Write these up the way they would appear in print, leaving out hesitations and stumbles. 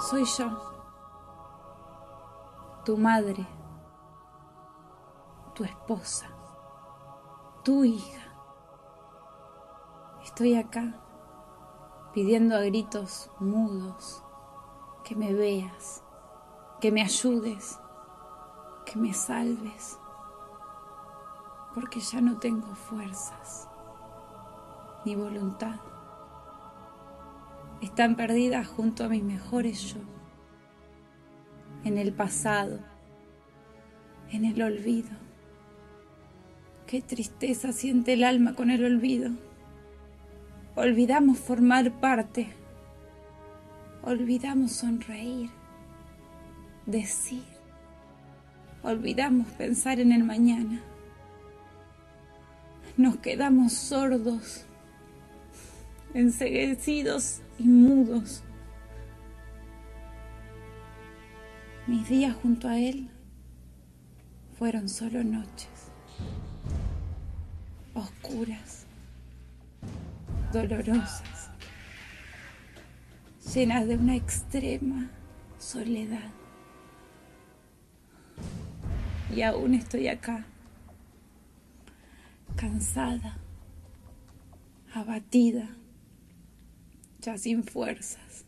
Soy yo, tu madre, tu esposa, tu hija. Estoy acá pidiendo a gritos mudos que me veas, que me ayudes, que me salves, porque ya no tengo fuerzas ni voluntad. Están perdidas junto a mis mejores yo, en el pasado, en el olvido. Qué tristeza siente el alma con el olvido. Olvidamos formar parte, olvidamos sonreír, decir, olvidamos pensar en el mañana. Nos quedamos sordos, enceguecidos y mudos. Mis días junto a él fueron solo noches, oscuras, dolorosas, llenas de una extrema soledad. Y aún estoy acá, cansada, abatida, ya sin fuerzas,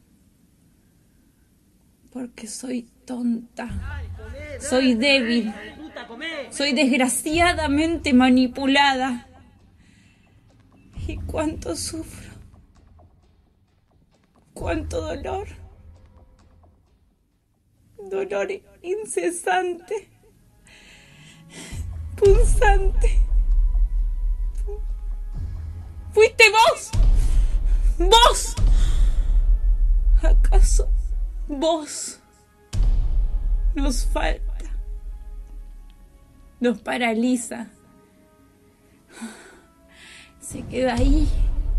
porque soy tonta, soy débil, soy desgraciadamente manipulada. Y cuánto sufro, cuánto dolor, dolor incesante, punzante. ¿Fuiste vos? ¿Vos? ¿Acaso vos? Nos falta, nos paraliza, se queda ahí,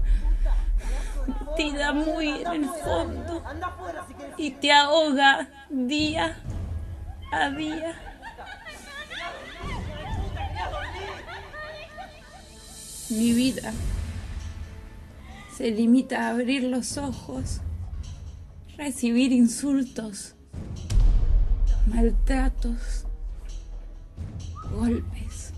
metida muy en el fondo y te ahoga día a día. Mi vida se limita a abrir los ojos, recibir insultos, maltratos, golpes.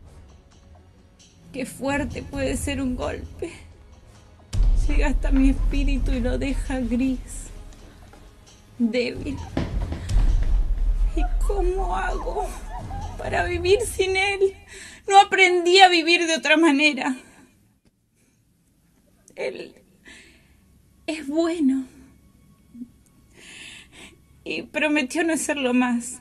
Qué fuerte puede ser un golpe. Llega hasta mi espíritu y lo deja gris, débil. ¿Y cómo hago para vivir sin él? No aprendí a vivir de otra manera. Él es bueno y prometió no hacerlo más.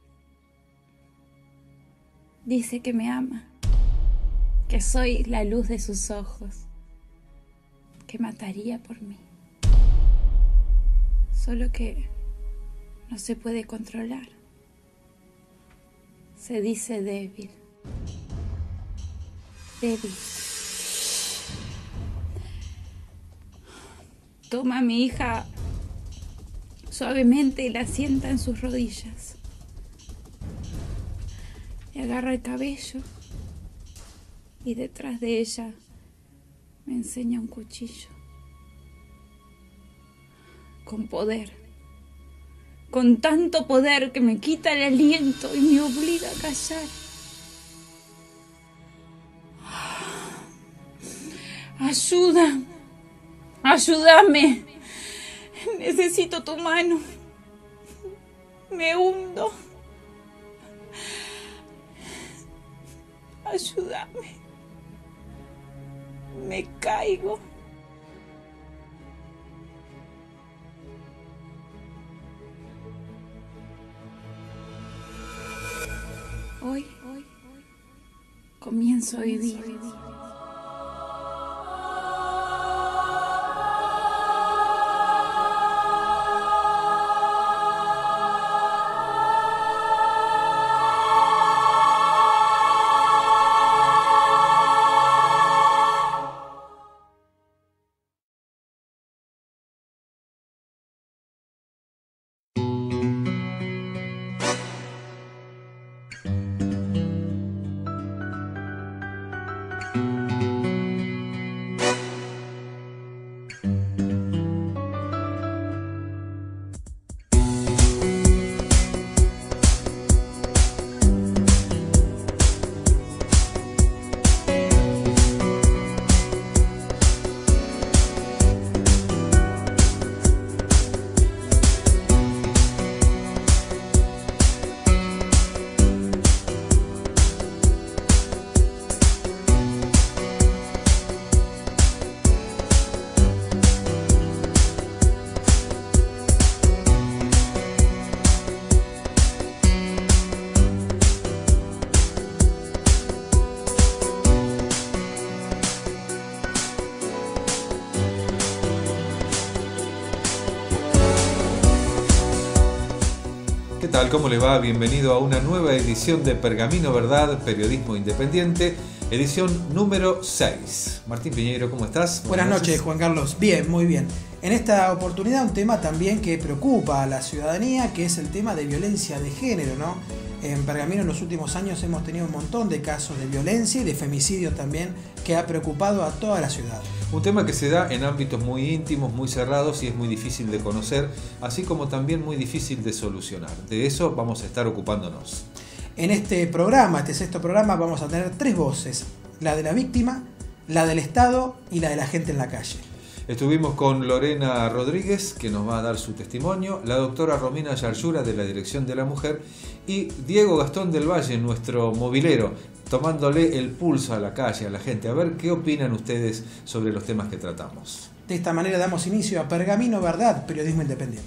Dice que me ama, que soy la luz de sus ojos, que mataría por mí. Solo que no se puede controlar. Se dice débil. Débil. Toma a mi hija suavemente y la sienta en sus rodillas. Le agarra el cabello y detrás de ella me enseña un cuchillo. Con poder. Con tanto poder que me quita el aliento y me obliga a callar. Ayuda. Ayúdame. Necesito tu mano. Me hundo. Ayúdame. Me caigo. Hoy comienzo a vivir. tal? ¿Cómo le va? Bienvenido a una nueva edición de Pergamino Verdad, Periodismo Independiente, edición número 6. Martín Piñeiro, ¿cómo estás? Buenas noches, Juan Carlos. Bien, muy bien. En esta oportunidad un tema también que preocupa a la ciudadanía, que es el tema de violencia de género, ¿no? En Pergamino en los últimos años hemos tenido un montón de casos de violencia y de femicidio también que ha preocupado a toda la ciudad. Un tema que se da en ámbitos muy íntimos, muy cerrados y es muy difícil de conocer, así como también muy difícil de solucionar. De eso vamos a estar ocupándonos. En este programa, este sexto programa, vamos a tener tres voces: la de la víctima, la del Estado y la de la gente en la calle. Estuvimos con Lorena Rodríguez, que nos va a dar su testimonio, la doctora Romina Yarlura, de la Dirección de la Mujer, y Diego Gastón del Valle, nuestro movilero, tomándole el pulso a la calle, a la gente, a ver qué opinan ustedes sobre los temas que tratamos. De esta manera damos inicio a Pergamino Verdad, Periodismo Independiente.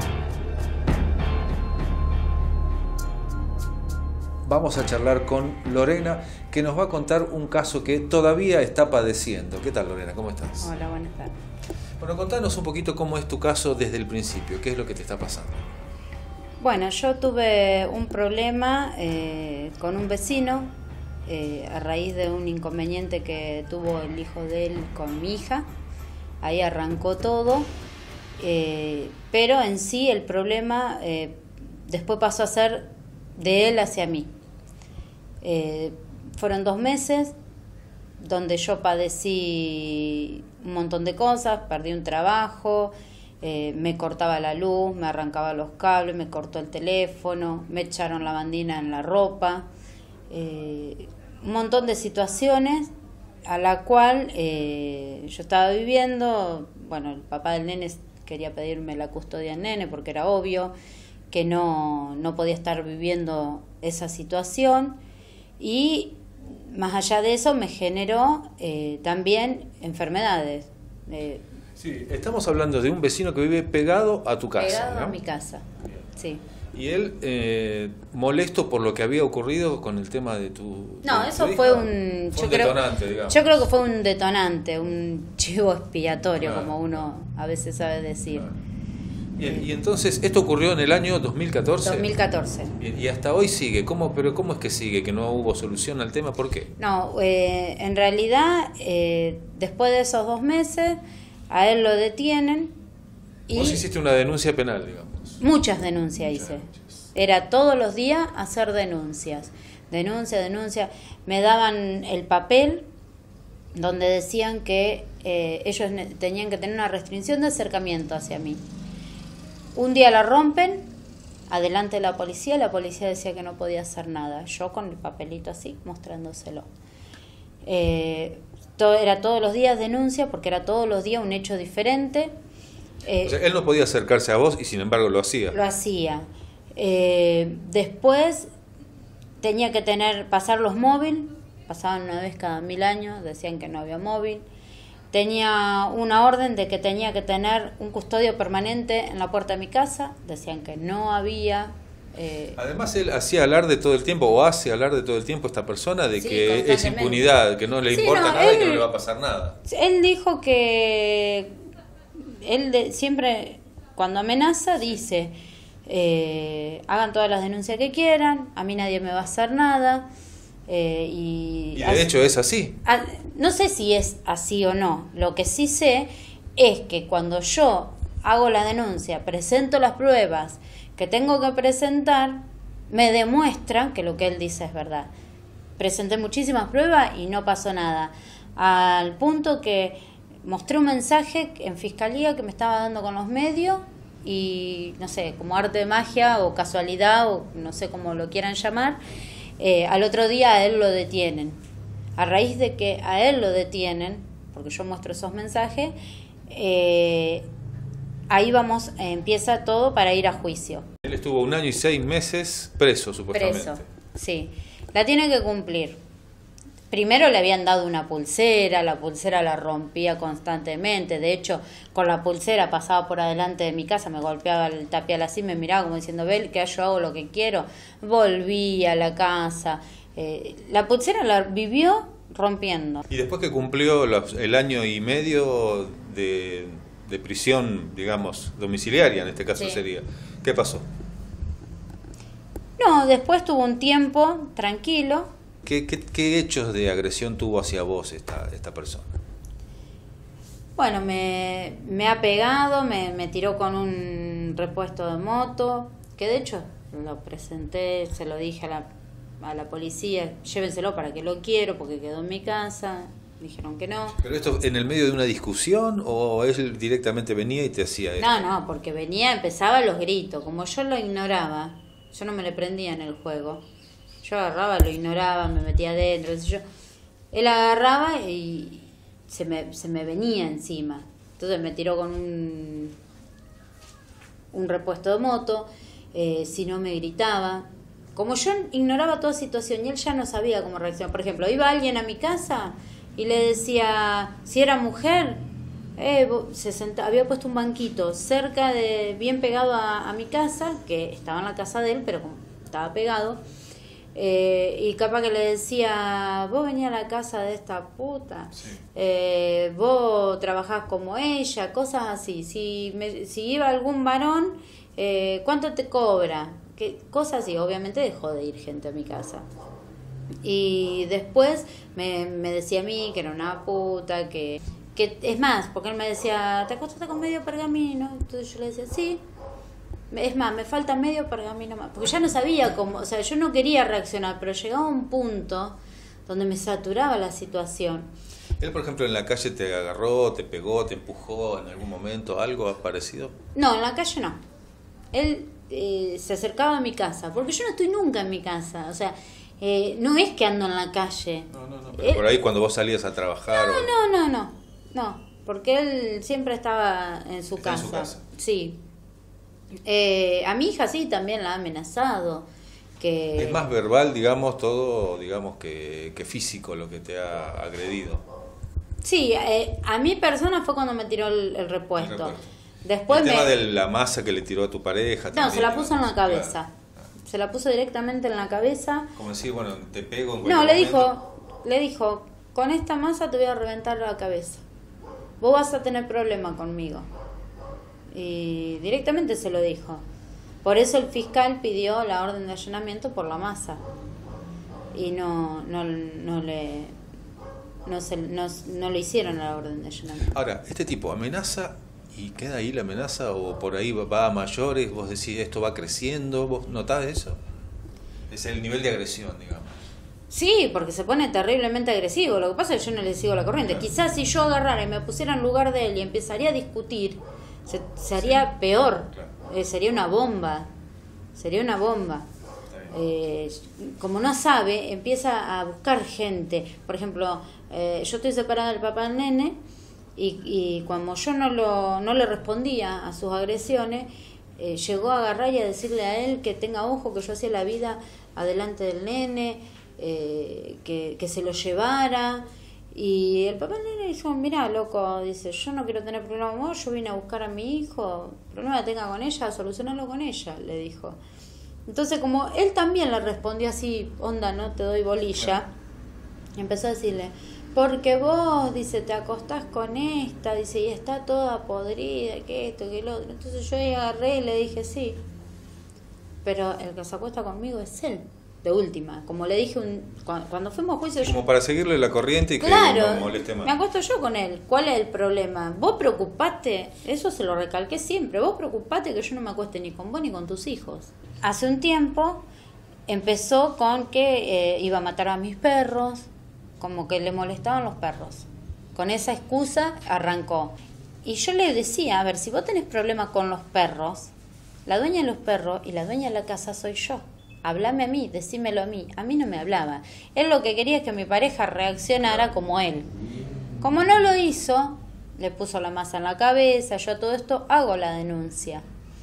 Vamos a charlar con Lorena, que nos va a contar un caso que todavía está padeciendo. ¿Qué tal, Lorena? ¿Cómo estás? Hola, buenas tardes. Bueno, contanos un poquito cómo es tu caso desde el principio. ¿Qué es lo que te está pasando? Bueno, yo tuve un problema con un vecino a raíz de un inconveniente que tuvo el hijo de él con mi hija. Ahí arrancó todo, pero en sí el problema después pasó a ser de él hacia mí. Fueron 2 meses donde yo padecí un montón de cosas, perdí un trabajo, me cortaba la luz, me arrancaba los cables, me cortó el teléfono, me echaron la bandina en la ropa, un montón de situaciones a la cual yo estaba viviendo. Bueno, el papá del nene quería pedirme la custodia del nene porque era obvio que no podía estar viviendo esa situación, y más allá de eso me generó también enfermedades. Sí, estamos hablando de un vecino que vive pegado a tu casa. Pegado, ¿no?, a mi casa, sí. Y él, molesto por lo que había ocurrido con el tema de tu... No, de eso tu fue hija, un... fue un detonante, digamos. Yo creo que fue un detonante, un chivo expiatorio, Claro. Como uno a veces sabe decir. Claro. Bien, y entonces, ¿esto ocurrió en el año 2014? 2014. Bien, y hasta hoy sigue. ¿Pero cómo es que sigue? ¿Que no hubo solución al tema? ¿Por qué? No, en realidad, después de esos 2 meses, a él lo detienen. Y Vos hiciste una denuncia penal, digamos. muchas denuncias hice. Era todos los días hacer denuncias. Denuncia. Me daban el papel donde decían que ellos tenían que tener una restricción de acercamiento hacia mí. Un día la rompen, adelante de la policía decía que no podía hacer nada. Yo con el papelito así, mostrándoselo. Era todos los días denuncia, porque era todos los días un hecho diferente. O sea, él no podía acercarse a vos y sin embargo lo hacía. Lo hacía. Después tenía que pasar los móviles, pasaban una vez cada 1000 años, decían que no había móvil. Tenía una orden de que tenía que tener un custodio permanente en la puerta de mi casa, decían que no había. Además, él hacía alarde todo el tiempo, o hace alarde todo el tiempo esta persona, de Sí, que es impunidad, que no le importa nada y que no le va a pasar nada. Él dijo que siempre cuando amenaza dice, hagan todas las denuncias que quieran, a mí nadie me va a hacer nada. Y de hecho es así. No sé si es así o no. Lo que sí sé es que cuando yo hago la denuncia, presento las pruebas que tengo que presentar, me demuestra que lo que él dice es verdad. Presenté muchísimas pruebas y no pasó nada, al punto que mostré un mensaje en fiscalía que me estaba dando con los medios, y no sé, como arte de magia o casualidad, o no sé cómo lo quieran llamar, al otro día a él lo detienen. A raíz de que a él lo detienen, porque yo muestro esos mensajes, ahí empieza todo para ir a juicio. Él estuvo 1 año y 6 meses preso, supuestamente. Preso, sí. La tiene que cumplir. Primero le habían dado una pulsera, la pulsera la rompía constantemente. De hecho, con la pulsera pasaba por adelante de mi casa, me golpeaba el tapial así, me miraba como diciendo, ve que yo hago lo que quiero. Volví a la casa. La pulsera la vivió rompiendo. Y después que cumplió el 1 año y medio de prisión, digamos, domiciliaria, en este caso Sí. sería, ¿qué pasó? No, después tuvo un tiempo tranquilo. ¿Qué hechos de agresión tuvo hacia vos esta persona? Bueno, me ha pegado, me tiró con un repuesto de moto, que de hecho lo presenté, se lo dije a la policía, llévenselo para que lo quiero porque quedó en mi casa, dijeron que no. ¿Pero esto en el medio de una discusión o él directamente venía y te hacía esto? No, porque venía, empezaba los gritos, como yo lo ignoraba, yo no me le prendía en el juego, yo agarraba, lo ignoraba, me metía adentro, él agarraba y se me venía encima. Entonces me tiró con un repuesto de moto, si no me gritaba. Como yo ignoraba toda situación y él ya no sabía cómo reaccionar. Por ejemplo, iba alguien a mi casa y le decía, si era mujer, había puesto un banquito cerca bien pegado a mi casa, que estaba en la casa de él, pero como estaba pegado. Y capaz que le decía, vos venís a la casa de esta puta, sí. Vos trabajás como ella, cosas así. Si iba algún varón, ¿cuánto te cobra? Cosas así. Obviamente dejó de ir gente a mi casa. Y después me decía a mí que era una puta, que es más, porque él me decía, ¿te acostaste con medio pergamino? Entonces yo le decía, sí. Es más, me falta medio pergamino más. Porque ya no sabía cómo, o sea, yo no quería reaccionar, pero llegaba un punto donde me saturaba la situación. Él, por ejemplo, en la calle te agarró, te pegó, te empujó en algún momento, ¿algo parecido? No, en la calle no. Él se acercaba a mi casa, porque yo no estoy nunca en mi casa, o sea, no es que ando en la calle. No, pero por ahí cuando vos salías a trabajar... No, porque él siempre estaba en su casa. En su casa. Sí. A mi hija sí también la ha amenazado. Es más verbal, digamos, todo, digamos, que físico lo que te ha agredido. Sí, a mi persona fue cuando me tiró el repuesto. Después el tema de la masa que le tiró a tu pareja. No, también, se la puso en la cabeza. Claro. Se la puso directamente en la cabeza. Como decir, bueno, te pego en No, le momento. dijo, con esta masa te voy a reventar la cabeza. Vos vas a tener problema conmigo. Y directamente se lo dijo. Por eso el fiscal pidió la orden de allanamiento por la masa. Y no le hicieron la orden de allanamiento. Ahora, ¿este tipo amenaza y queda ahí la amenaza o por ahí va a mayores? Vos decís, esto va creciendo, ¿vos notás eso? Es el nivel de agresión, digamos. Sí, porque se pone terriblemente agresivo. Lo que pasa es que yo no le sigo la corriente. Claro. Quizás si yo agarrara y me pusiera en lugar de él y empezaría a discutir, se haría peor. Claro. Sería una bomba. Como no sabe, empieza a buscar gente. Por ejemplo, yo estoy separada del papá del nene y cuando yo no le respondía a sus agresiones, llegó a agarrar y a decirle a él que tenga ojo, que yo hacía la vida adelante del nene, que se lo llevara. Y el papá del nene dijo, mirá, loco, dice, yo no quiero tener problema con vos, yo vine a buscar a mi hijo, problema que tenga con ella, solucionarlo con ella, le dijo. Entonces, como él también le respondió así, onda, no te doy bolilla, empezó a decirle, porque vos, dice, te acostás con esta, dice, y está toda podrida, que esto, que lo otro. Entonces yo agarré y le dije, sí, pero el que se acuesta conmigo es él, de última. Como le dije cuando fuimos a juicio... Como para seguirle la corriente y que claro, no moleste más. Me acuesto yo con él. ¿Cuál es el problema? Vos preocupate, eso se lo recalqué siempre, vos preocupate que yo no me acueste ni con vos ni con tus hijos. Hace un tiempo empezó con que iba a matar a mis perros, como que le molestaban los perros. Con esa excusa arrancó. Y yo le decía, a ver, si vos tenés problema con los perros, la dueña de los perros y la dueña de la casa soy yo. Háblame a mí, decímelo a mí. A mí no me hablaba. Él lo que quería es que mi pareja reaccionara como él. Como no lo hizo, le puso la masa en la cabeza, yo a todo esto hago la denuncia.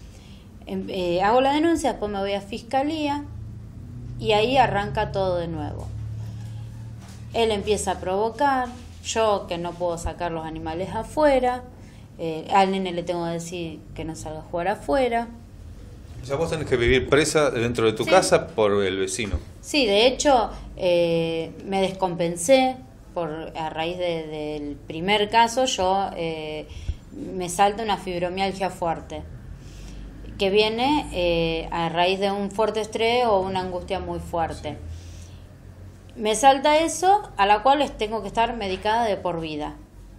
Después me voy a fiscalía y ahí arranca todo de nuevo. Él empieza a provocar, yo que no puedo sacar los animales afuera, al nene le tengo que decir que no salga a jugar afuera. O sea, vos tenés que vivir presa dentro de tu casa por el vecino. Sí, de hecho, me descompensé a raíz del primer caso. Yo me salta una fibromialgia fuerte. que viene a raíz de un fuerte estrés o una angustia muy fuerte. Me salta eso, a la cual tengo que estar medicada de por vida.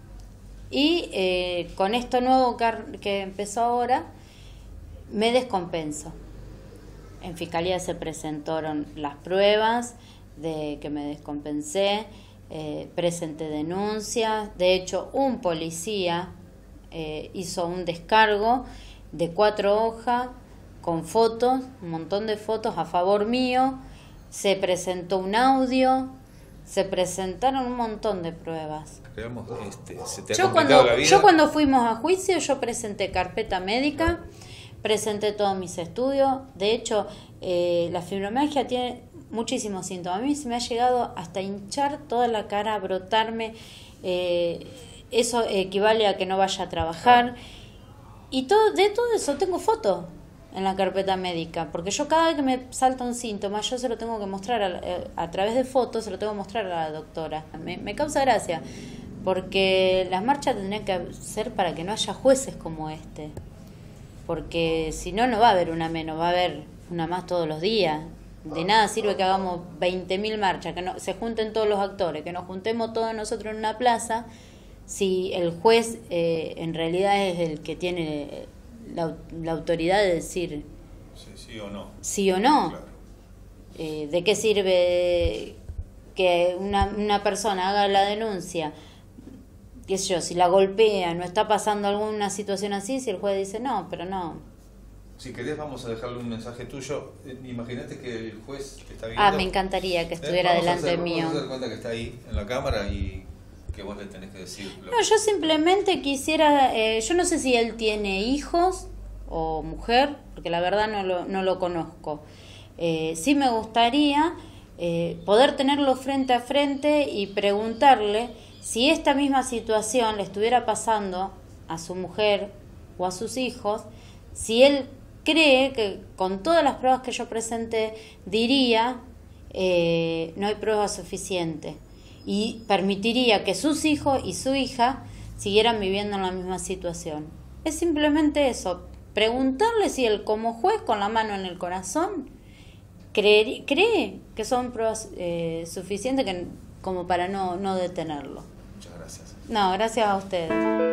Y con esto nuevo que empezó ahora, me descompenso. En Fiscalía se presentaron las pruebas de que me descompensé, presenté denuncias. De hecho, un policía hizo un descargo de 4 hojas con fotos, un montón de fotos a favor mío. Se presentó un audio, se presentaron un montón de pruebas. Digamos, se te ha complicado la vida. Yo cuando fuimos a juicio, yo presenté carpeta médica, presenté todos mis estudios. De hecho, la fibromialgia tiene muchísimos síntomas. A mí se me ha llegado hasta hinchar toda la cara, brotarme. Eso equivale a que no vaya a trabajar. Y de todo eso tengo fotos en la carpeta médica, porque yo cada vez que me salta un síntoma, yo se lo tengo que mostrar a través de fotos, se lo tengo que mostrar a la doctora. Me causa gracia, porque las marchas tendrían que ser para que no haya jueces como este, porque si no, no va a haber una menos, va a haber una más todos los días. De nada sirve que hagamos 20.000 marchas, que se junten todos los actores, que nos juntemos todos nosotros en una plaza, si el juez en realidad es el que tiene la autoridad de decir sí o no. Sí o no. Claro. ¿De qué sirve que una persona haga la denuncia? Qué sé yo, si la golpea, no está pasando alguna situación así, si el juez dice no, pero no. Si querés vamos a dejarle un mensaje tuyo. Imagínate que el juez te está viendo. Me encantaría que estuviera delante mío. Vamos a dar cuenta que está ahí en la cámara y que vos le tenés que decir. No, yo simplemente quisiera, yo no sé si él tiene hijos o mujer, porque la verdad no lo conozco. Sí me gustaría poder tenerlo frente a frente y preguntarle si esta misma situación le estuviera pasando a su mujer o a sus hijos, si él cree que con todas las pruebas que yo presenté diría no hay pruebas suficientes, y permitiría que sus hijos y su hija siguieran viviendo en la misma situación. Es simplemente eso, preguntarle si él como juez con la mano en el corazón cree que son pruebas suficientes como para no detenerlo. Muchas gracias. No, gracias a ustedes.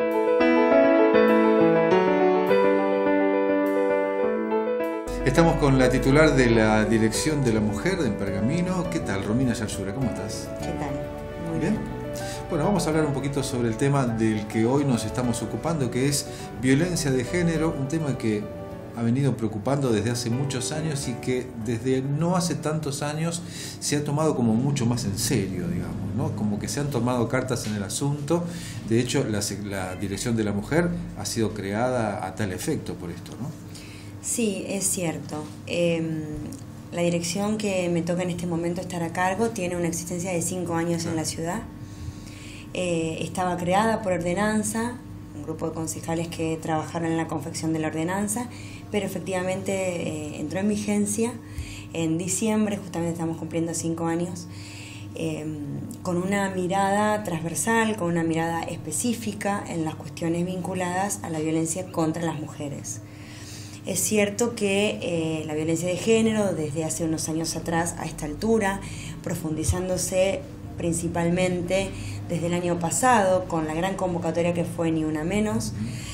Estamos con la titular de la Dirección de la Mujer en Pergamino. ¿Qué tal, Romina Yarsura? ¿Cómo estás? ¿Qué tal? Muy ¿Bien? Bueno, vamos a hablar un poquito sobre el tema del que hoy nos estamos ocupando, que es violencia de género, un tema que ha venido preocupando desde hace muchos años y que desde no hace tantos años se ha tomado como mucho más en serio, digamos, ¿no? Como que se han tomado cartas en el asunto. De hecho, la Dirección de la Mujer ha sido creada a tal efecto por esto, ¿no? Sí, es cierto. La dirección que me toca en este momento estar a cargo tiene una existencia de 5 años en la ciudad. Estaba creada por ordenanza, un grupo de concejales que trabajaron en la confección de la ordenanza, pero efectivamente entró en vigencia en diciembre, justamente estamos cumpliendo 5 años, con una mirada transversal, con una mirada específica en las cuestiones vinculadas a la violencia contra las mujeres. Es cierto que la violencia de género desde hace unos años atrás a esta altura, profundizándose principalmente desde el año pasado con la gran convocatoria que fue Ni Una Menos,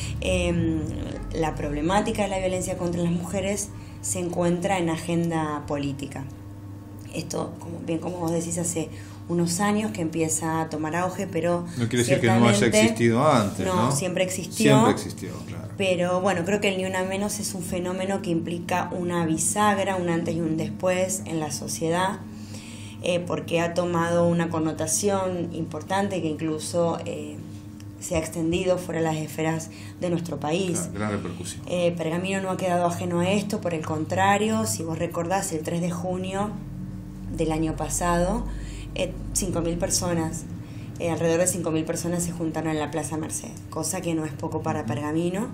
la problemática de la violencia contra las mujeres se encuentra en agenda política. Esto, como vos decís, hace unos años que empieza a tomar auge, pero no quiere decir que no haya existido antes, ¿no? Siempre existió. Siempre existió, claro. Pero bueno, creo que el Ni Una Menos es un fenómeno que implica una bisagra, un antes y un después en la sociedad, porque ha tomado una connotación importante que incluso se ha extendido fuera de las esferas de nuestro país. Claro, gran repercusión. Pergamino no ha quedado ajeno a esto, por el contrario, si vos recordás, el 3 de junio del año pasado, 5.000 personas, alrededor de 5.000 personas se juntaron en la Plaza Merced, cosa que no es poco para Pergamino,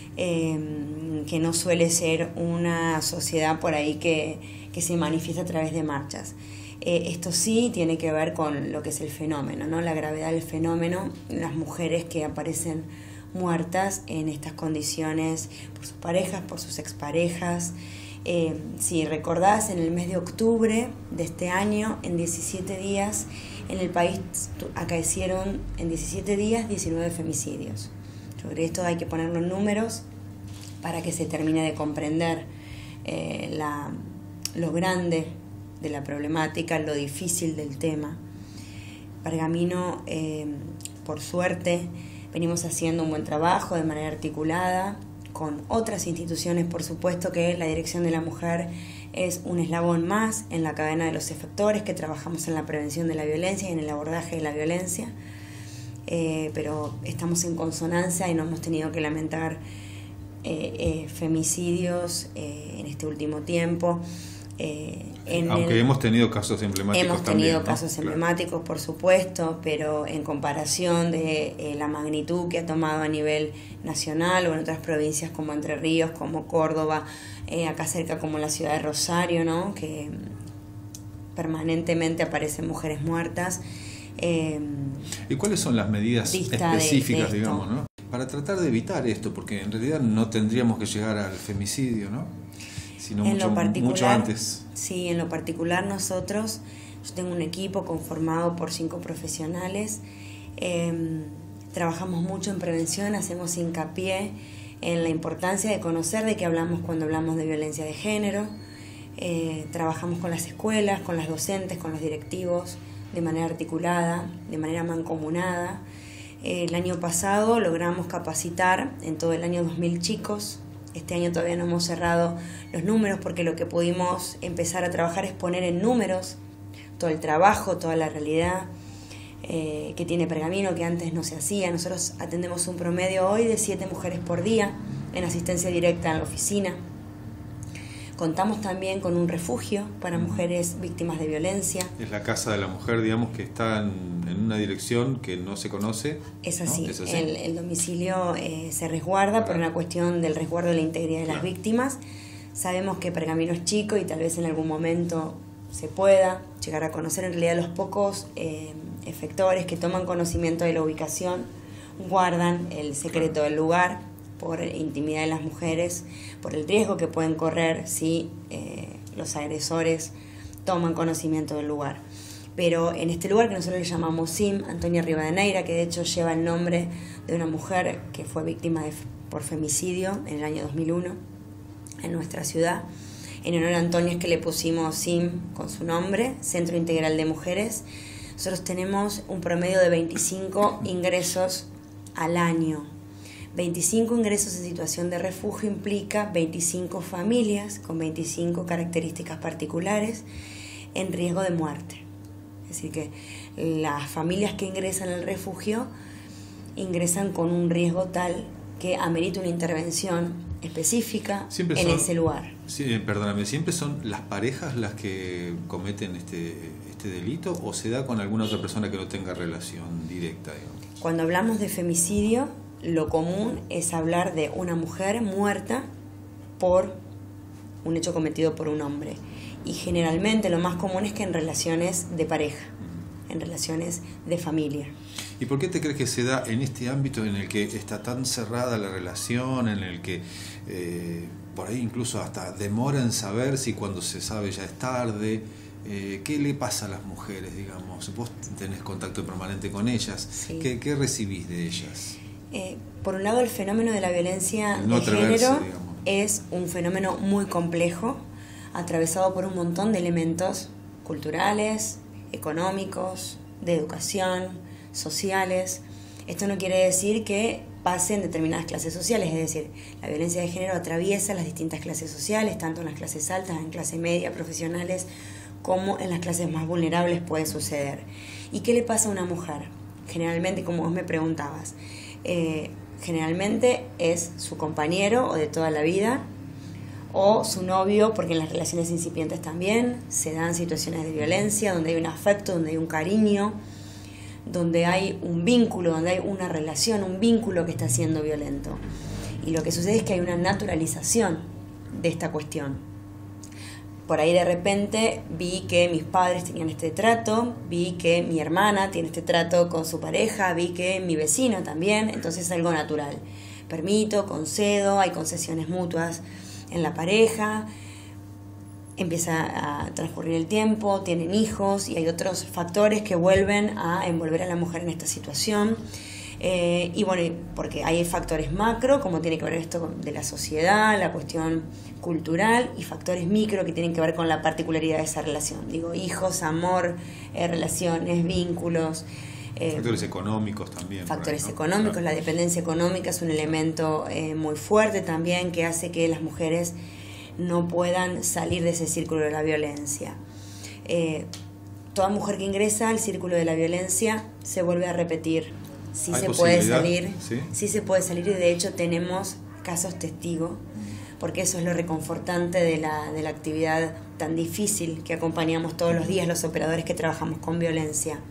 que no suele ser una sociedad por ahí que se manifiesta a través de marchas. Esto sí tiene que ver con lo que es el fenómeno, ¿no? La gravedad del fenómeno, las mujeres que aparecen muertas en estas condiciones por sus parejas, por sus exparejas. Si recordás, en el mes de octubre de este año, en 17 días, en el país acaecieron en 17 días 19 femicidios. Yo creo que esto hay que ponerlo en números para que se termine de comprender lo grande de la problemática, lo difícil del tema. Pergamino, por suerte, venimos haciendo un buen trabajo de manera articulada con otras instituciones, por supuesto que la Dirección de la Mujer es un eslabón más en la cadena de los efectores, que trabajamos en la prevención de la violencia y en el abordaje de la violencia, pero estamos en consonancia y no hemos tenido que lamentar femicidios en este último tiempo. Aunque hemos tenido casos emblemáticos también. Hemos tenido casos emblemáticos, por supuesto, pero en comparación de la magnitud que ha tomado a nivel nacional o en otras provincias como Entre Ríos, como Córdoba, acá cerca como la ciudad de Rosario, ¿no? Que permanentemente aparecen mujeres muertas. ¿Y cuáles son las medidas específicas, digamos, ¿no? Para tratar de evitar esto? Porque en realidad no tendríamos que llegar al femicidio, ¿no? Sino mucho antes. Sí, en lo particular nosotros, yo tengo un equipo conformado por 5 profesionales, trabajamos mucho en prevención, hacemos hincapié en la importancia de conocer de qué hablamos cuando hablamos de violencia de género, trabajamos con las escuelas, con las docentes, con los directivos, de manera articulada, de manera mancomunada. El año pasado logramos capacitar en todo el año 2.000 chicos. Este año todavía no hemos cerrado los números porque lo que pudimos empezar a trabajar es poner en números todo el trabajo, toda la realidad que tiene Pergamino, que antes no se hacía. Nosotros atendemos un promedio hoy de 7 mujeres por día en asistencia directa en la oficina. Contamos también con un refugio para mujeres víctimas de violencia. Es la Casa de la Mujer, digamos, que está en una dirección que no se conoce. Es así, ¿no? ¿Es así? El domicilio se resguarda por una cuestión del resguardo de la integridad de las víctimas. Sabemos que Pergamino es chico y tal vez en algún momento se pueda llegar a conocer. En realidad los pocos efectores que toman conocimiento de la ubicación guardan el secreto del lugar, por intimidad de las mujeres, por el riesgo que pueden correr si los agresores toman conocimiento del lugar. Pero en este lugar que nosotros le llamamos SIM, Antonia Rivadeneira, que de hecho lleva el nombre de una mujer que fue víctima por femicidio en el año 2001 en nuestra ciudad, en honor a Antonia es que le pusimos SIM con su nombre, Centro Integral de Mujeres. Nosotros tenemos un promedio de 25 ingresos al año. 25 ingresos en situación de refugio implica 25 familias con 25 características particulares en riesgo de muerte. Es decir, que las familias que ingresan al refugio ingresan con un riesgo tal que amerita una intervención específica en ese lugar. Sí, perdóname, ¿siempre son las parejas las que cometen este delito o se da con alguna otra persona que no tenga relación directa, digamos? Cuando hablamos de femicidio, lo común es hablar de una mujer muerta por un hecho cometido por un hombre. Y generalmente lo más común es que en relaciones de pareja, en relaciones de familia. ¿Y por qué te crees que se da en este ámbito en el que está tan cerrada la relación, en el que por ahí incluso hasta demora en saber si cuando se sabe ya es tarde? ¿Qué le pasa a las mujeres, digamos? Vos tenés contacto permanente con ellas. Sí. ¿Qué recibís de ellas? Por un lado, el fenómeno de la violencia de género es un fenómeno muy complejo, atravesado por un montón de elementos culturales, económicos, de educación, sociales. Esto no quiere decir que pase en determinadas clases sociales, es decir, la violencia de género atraviesa las distintas clases sociales, tanto en las clases altas, en clase media, profesionales, como en las clases más vulnerables puede suceder. ¿Y qué le pasa a una mujer? Generalmente, como vos me preguntabas, generalmente es su compañero o de toda la vida o su novio, porque en las relaciones incipientes también se dan situaciones de violencia donde hay un afecto, donde hay un cariño, donde hay un vínculo, donde hay una relación, un vínculo que está siendo violento. Y lo que sucede es que hay una naturalización de esta cuestión. por ahí de repente vi que mis padres tenían este trato, vi que mi hermana tiene este trato con su pareja, vi que mi vecino también, entonces es algo natural. Permito, concedo, hay concesiones mutuas en la pareja, empieza a transcurrir el tiempo, tienen hijos y hay otros factores que vuelven a envolver a la mujer en esta situación. Y bueno, porque hay factores macro, como tiene que ver esto de la sociedad, la cuestión cultural, y factores micro que tienen que ver con la particularidad de esa relación. Digo, hijos, amor, relaciones, vínculos. Factores económicos también. Factores ahí, ¿no? económicos, Claro. la dependencia económica es un elemento muy fuerte también que hace que las mujeres no puedan salir de ese círculo de la violencia. Toda mujer que ingresa al círculo de la violencia se vuelve a repetir. Sí ¿Hay se puede posibilidad? salir, ¿Sí? sí se puede salir, y de hecho tenemos casos testigos, porque eso es lo reconfortante de la actividad tan difícil que acompañamos todos los días los operadores que trabajamos con violencia.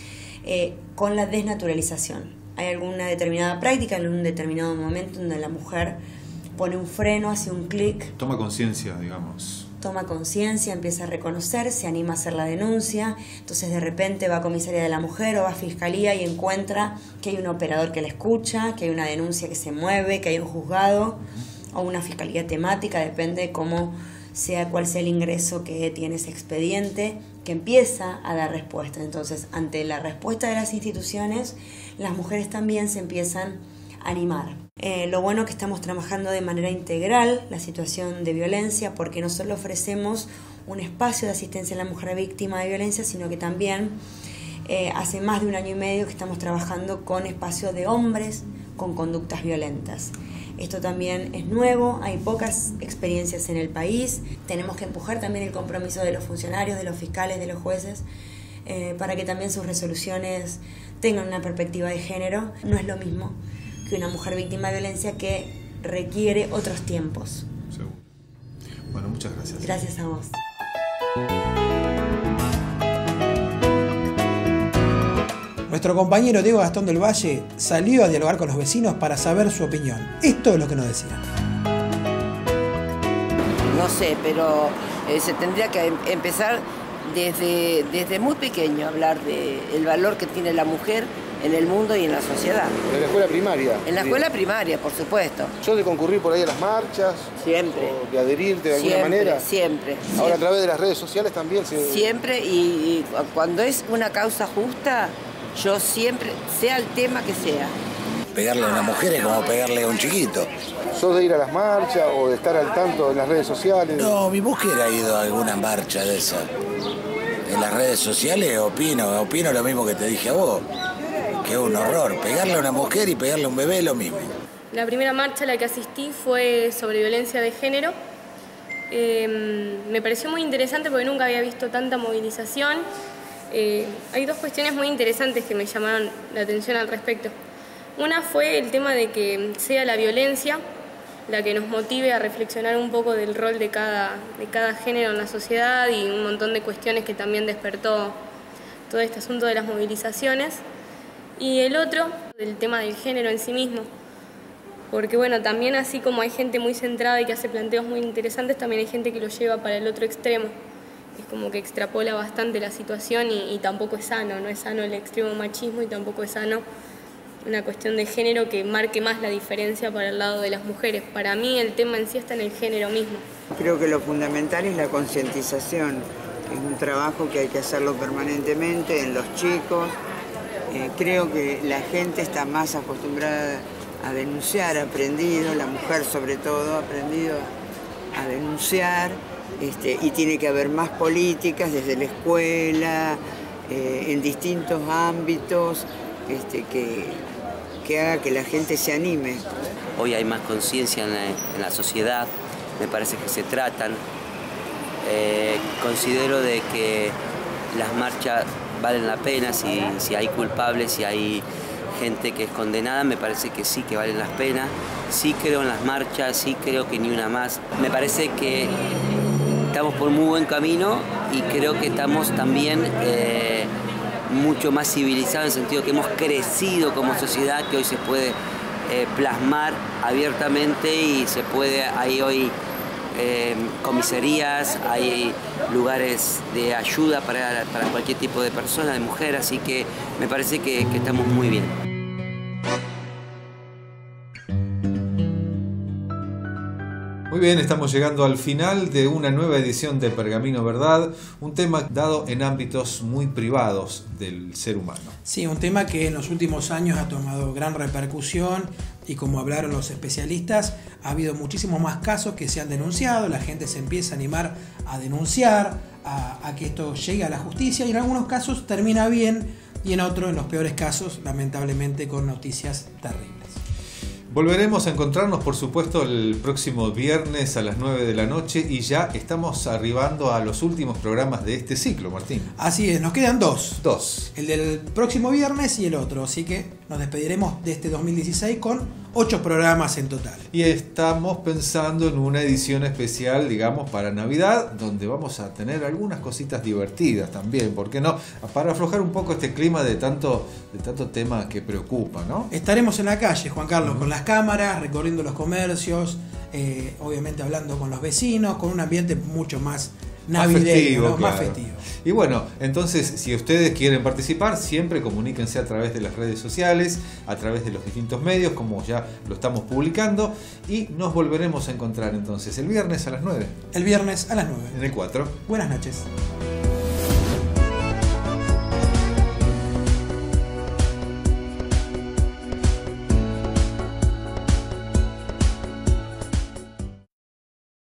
Con la desnaturalización. Hay alguna determinada práctica en un determinado momento donde la mujer pone un freno, hace un clic, Toma conciencia, digamos. toma conciencia, empieza a reconocer, se anima a hacer la denuncia, entonces de repente va a comisaría de la mujer o va a fiscalía y encuentra que hay un operador que la escucha, que hay una denuncia que se mueve, que hay un juzgado o una fiscalía temática, depende cuál sea el ingreso que tiene ese expediente, que empieza a dar respuesta. Entonces, ante la respuesta de las instituciones, las mujeres también se empiezan a animar. Lo bueno que estamos trabajando de manera integral la situación de violencia, porque no solo ofrecemos un espacio de asistencia a la mujer víctima de violencia, sino que también hace más de 1 año y medio que estamos trabajando con espacios de hombres con conductas violentas. Esto también es nuevo, hay pocas experiencias en el país. Tenemos que empujar también el compromiso de los funcionarios, de los fiscales, de los jueces, para que también sus resoluciones tengan una perspectiva de género. No es lo mismo que una mujer víctima de violencia que requiere otros tiempos. Seguro. Bueno, muchas gracias. Gracias a vos. Nuestro compañero Diego Gastón del Valle salió a dialogar con los vecinos para saber su opinión. Esto es lo que nos decían. No sé, pero se tendría que empezar desde muy pequeño a hablar del valor que tiene la mujer en el mundo y en la sociedad. En la escuela primaria. En la escuela primaria, por supuesto. ¿Sos de concurrir por ahí a las marchas? Siempre. ¿O de adherirte de alguna manera? Siempre. Ahora a través de las redes sociales también se... Siempre, y cuando es una causa justa, yo siempre, sea el tema que sea. Pegarle a una mujer es como pegarle a un chiquito. ¿Sos de ir a las marchas o de estar al tanto en las redes sociales? No, mi mujer ha ido a alguna marcha de esa. En las redes sociales opino lo mismo que te dije a vos. Que es un horror. Pegarle a una mujer y pegarle a un bebé es lo mismo. La primera marcha a la que asistí fue sobre violencia de género. Me pareció muy interesante porque nunca había visto tanta movilización. Hay 2 cuestiones muy interesantes que me llamaron la atención al respecto. Una fue el tema de que sea la violencia la que nos motive a reflexionar un poco del rol de cada género en la sociedad y un montón de cuestiones que también despertó todo este asunto de las movilizaciones. Y el otro, del tema del género en sí mismo. Porque bueno, también así como hay gente muy centrada y que hace planteos muy interesantes, también hay gente que lo lleva para el otro extremo. Es como que extrapola bastante la situación y tampoco es sano. No es sano el extremo machismo y tampoco es sano una cuestión de género que marque más la diferencia para el lado de las mujeres. Para mí el tema en sí está en el género mismo. Creo que lo fundamental es la concientización. Es un trabajo que hay que hacerlo permanentemente en los chicos. Creo que la gente está más acostumbrada a denunciar, aprendido, la mujer sobre todo, ha aprendido a denunciar, y tiene que haber más políticas desde la escuela, en distintos ámbitos, que haga que la gente se anime. Hoy hay más conciencia en la sociedad, me parece que se tratan. Considero de que las marchas valen la pena, si hay culpables, si hay gente que es condenada, me parece que sí que valen la pena. Sí creo en las marchas, sí creo que ni una más. Me parece que estamos por muy buen camino y creo que estamos también mucho más civilizados en el sentido que hemos crecido como sociedad, que hoy se puede plasmar abiertamente y se puede ahí hoy comisarías, hay lugares de ayuda para cualquier tipo de persona, de mujer, así que me parece que estamos muy bien. Muy bien, estamos llegando al final de una nueva edición de Pergamino Verdad, un tema dado en ámbitos muy privados del ser humano. Sí, un tema que en los últimos años ha tomado gran repercusión y como hablaron los especialistas, ha habido muchísimos más casos que se han denunciado, la gente se empieza a animar a denunciar, a que esto llegue a la justicia y en algunos casos termina bien y en otros, en los peores casos, lamentablemente con noticias terribles. Volveremos a encontrarnos, por supuesto, el próximo viernes a las 9 de la noche y ya estamos arribando a los últimos programas de este ciclo, Martín. Así es, nos quedan dos. Dos. El del próximo viernes y el otro, así que nos despediremos de este 2016 con 8 programas en total. Y estamos pensando en una edición especial, digamos, para Navidad, donde vamos a tener algunas cositas divertidas también, ¿por qué no? Para aflojar un poco este clima de tanto tema que preocupa, ¿no? Estaremos en la calle, Juan Carlos, con las cámaras, recorriendo los comercios, obviamente hablando con los vecinos, con un ambiente mucho más navideño, festivo, ¿no? claro. Más festivo. Y bueno, entonces si ustedes quieren participar, siempre comuníquense a través de las redes sociales, a través de los distintos medios, como ya lo estamos publicando, y nos volveremos a encontrar entonces el viernes a las 9. El viernes a las 9. En el 4. Buenas noches.